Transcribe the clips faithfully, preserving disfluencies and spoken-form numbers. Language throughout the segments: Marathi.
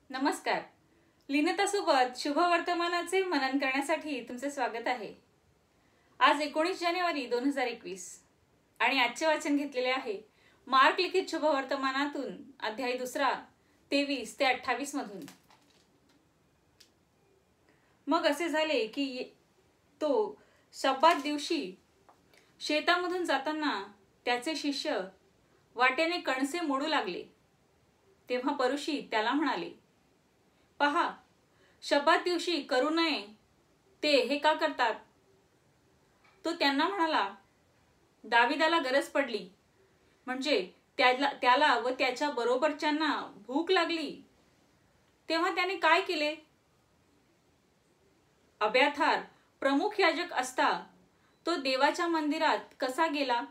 नमस्कार. लीनतासोबत शुभवर्तमानाचे मनन करण्यासाठी तुमचे स्वागत आहे. आज एकोणीस जानेवारी दोन हजार एकवीस आणि आजचे वाचन घेतलेले आहे मार्क लिखित शुभवर्तमानातून अध्याय दुसरा तेवीस ते अठ्ठावीस मधून. मग असे झाले की तो शब्बात दिवशी शेतामधून जाताना त्याचे शिष्य वाटेने कणसे मोडू लागले. तेव्हा परुषी त्याला म्हणाले, पहा, शब्बात दिवशी करू नये ते हे का करतात? तो त्यांना म्हणाला, दाविदाला गरज पडली, म्हणजे त्याला त्याला व त्याच्या बरोबरच्यांना भूक लागली, तेव्हा त्याने काय केले? अब्याथार प्रमुख याजक असता तो देवाच्या मंदिरात कसा गेला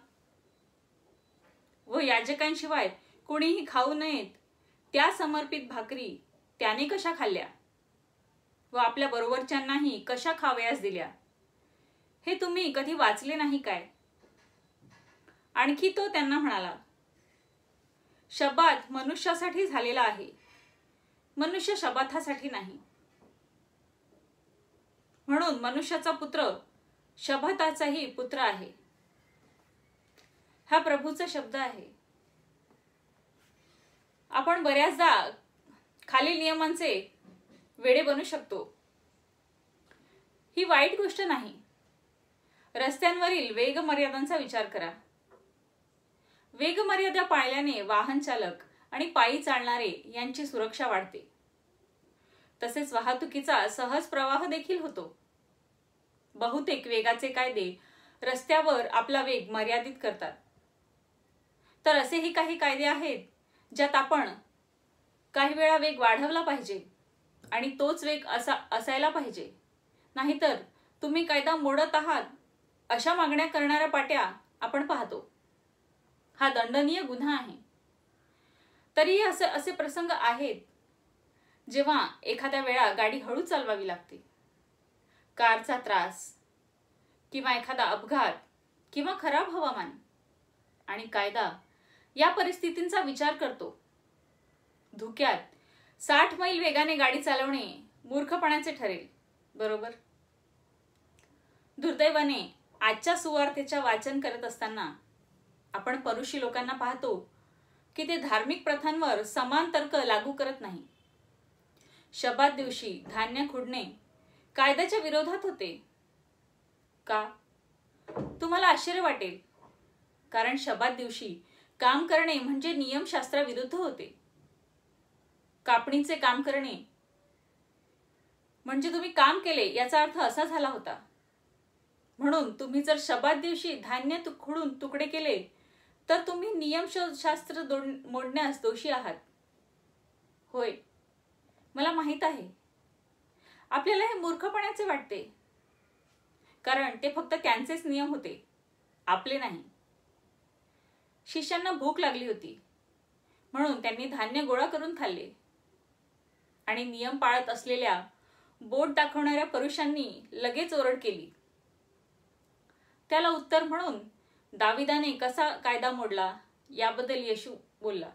व याजकांशिवाय कोणीही खाऊ नयेत त्या समर्पित भाकरी त्याने कशा खाल्ल्या व आपल्या बरोबरच्यांनाही कशा खावयास दिल्या, हे तुम्ही कधी वाचले नाही काय? आणखी तो त्यांना म्हणाला, शब्बात मनुष्यासाठी झालेला आहे, मनुष्य शब्बातासाठी नाही. म्हणून मनुष्याचा पुत्र शब्बाताचाही पुत्र आहे. हा प्रभूचा शब्द आहे. आपण बऱ्याचदा खालील नियमांचे वेडे बनू शकतो. ही वाईट गोष्ट नाही. रस्त्यांवरील वेग मर्यादांचा विचार करा. वेग मर्यादा पाळल्याने वाहन चालक आणि पायी चालणारे यांची सुरक्षा वाढते. तसेच वाहतुकीचा सहज प्रवाह देखील होतो. बहुतेक वेगाचे कायदे रस्त्यावर आपला वेग मर्यादित करतात. तर असेही काही कायदे आहेत ज्यात आपण काही वेळा वेग वाढवला पाहिजे आणि तोच वेग असा असायला पाहिजे. नाहीतर तुम्ही कायदा मोडत आहात अशा मागण्या करणाऱ्या पाट्या आपण पाहतो. हा दंडनीय गुन्हा आहे. तरीही असे असे प्रसंग आहेत जेव्हा एखाद्या वेळा गाडी हळू चालवावी लागते. कारचा त्रास किंवा एखादा अपघात किंवा खराब हवामान आणि कायदा या परिस्थितींचा विचार करतो. धुक्यात साठ मैल वेगाने गाडी चालवणे मूर्खपणाचे ठरेल, बरोबर? दुर्दैवाने आजच्या सुवार्तेच्या वाचन करत असताना आपण परुषी लोकांना पाहतो की ते धार्मिक प्रथांवर समान तर्क लागू करत नाही. शब्बात दिवशी धान्य खुडणे कायद्याच्या विरोधात होते. का? तुम्हाला आश्चर्य वाटेल, कारण शब्बात दिवशी काम करणे म्हणजे नियमशास्त्राविरुद्ध होते. कापणीचे काम करणे म्हणजे तुम्ही काम केले याचा अर्थ असा झाला होता. म्हणून तुम्ही जर शब्बात दिवशी धान्य खुडून तुकडे केले तर तुम्ही नियमशास्त्र मोडण्यास दोषी आहात. होय, मला माहित आहे. आपल्याला हे मूर्खपणाचे वाटते, कारण ते फक्त त्यांचेच नियम होते, आपले नाही. शिष्यांना भूक लागली होती, म्हणून त्यांनी धान्य गोळा करून खाल्ले. आणि नियम पाळत असलेल्या बोट दाखवणाऱ्या पुरुषांनी लगेच ओरड केली. त्याला उत्तर म्हणून दाविदाने कसा कायदा मोडला याबद्दल येशू बोलला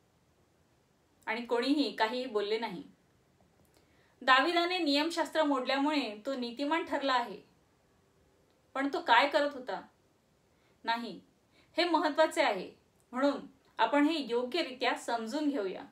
आणि कोणीही काहीही बोलले नाही. दाविदाने नियमशास्त्र मोडल्यामुळे तो नीतिमान ठरला आहे, पण तो काय करत होता? नाही, हे महत्वाचे आहे. म्हणून आपण हे योग्यरित्या समजून घेऊया.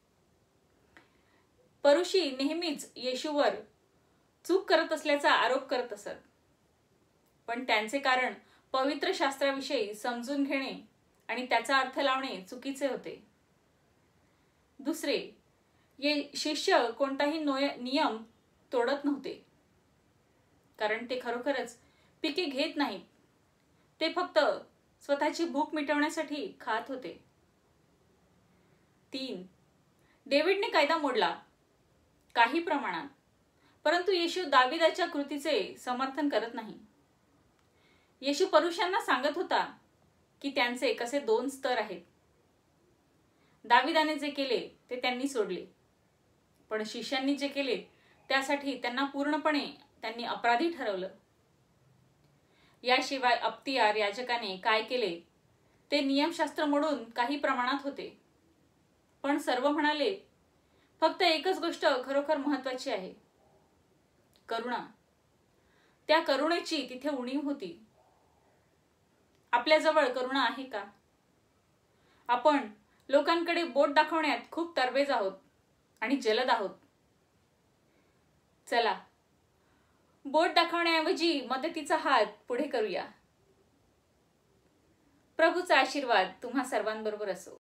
परुषी नेहमीच येशूवर चूक करत असल्याचा आरोप करत असत, पण त्यांचे कारण पवित्र शास्त्राविषयी समजून घेणे आणि त्याचा अर्थ लावणे चुकीचे होते. दुसरे, ये शिष्य कोणताही नियम तोडत नव्हते, कारण ते खरोखरच पिके घेत नाहीत. ते फक्त स्वतःची भूक मिटवण्यासाठी खात होते. तीन, डेव्हिडने कायदा मोडला काही प्रमाणात, परंतु येशू दाविदाच्या कृतीचे समर्थन करत नाही. येशू परुषांना सांगत होता की त्यांचे कसे दोन स्तर आहेत. दाविदाने जे केले ते त्यांनी सोडले, पण शिष्यांनी जे केले त्यासाठी त्यांना पूर्णपणे त्यांनी अपराधी ठरवलं. याशिवाय अप्तियार याजकाने काय केले ते नियमशास्त्र मोडून काही प्रमाणात होते, पण सर्व म्हणाले, फक्त एकच गोष्ट खरोखर महत्वाची आहे, करुणा. त्या करुणेची तिथे उणीव होती. आपल्याजवळ करुणा आहे का? आपण लोकांकडे बोट दाखवण्यात खूप तरबेज आहोत आणि जलद आहोत. चला, बोट दाखवण्याऐवजी मदतीचा हात पुढे करूया. प्रभूचा आशीर्वाद तुम्हा सर्वांबरोबर असो.